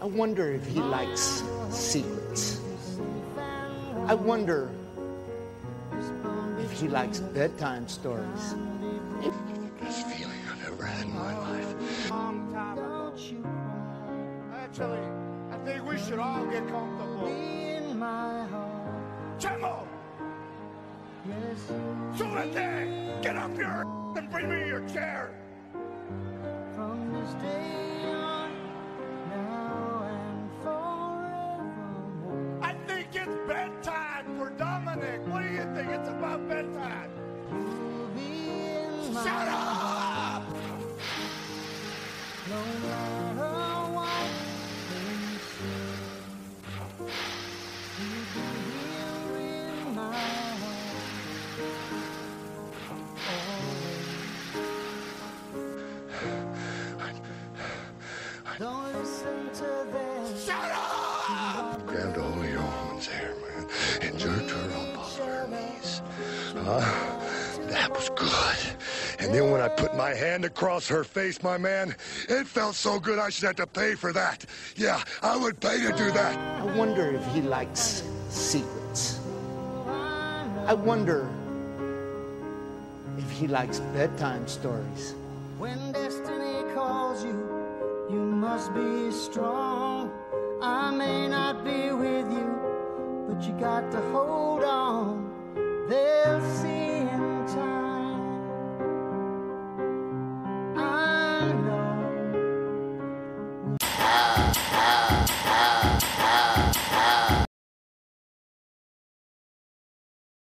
I wonder if he likes secrets. I wonder if he likes bedtime stories. Best feeling I've ever had in my life. Actually, I think we should all get comfortable. Chemo! Súbete! Get up here and bring me your chair! From this day on, now and forevermore. I think it's bedtime for Dominic. What do you think? It's about bedtime. Shut up! No matter what they say, you'll be here in my heart. Always. Don't listen to them. Shut up! Grabbed a hold of your woman's hair, man, and jerked her up off her knees. That was good. And then when I put my hand across her face, my man, it felt so good I should have to pay for that. Yeah, I would pay to do that. I wonder if he likes secrets. I wonder if he likes bedtime stories. When destiny calls you, you must be strong. I may not be with you, but you got to hold on.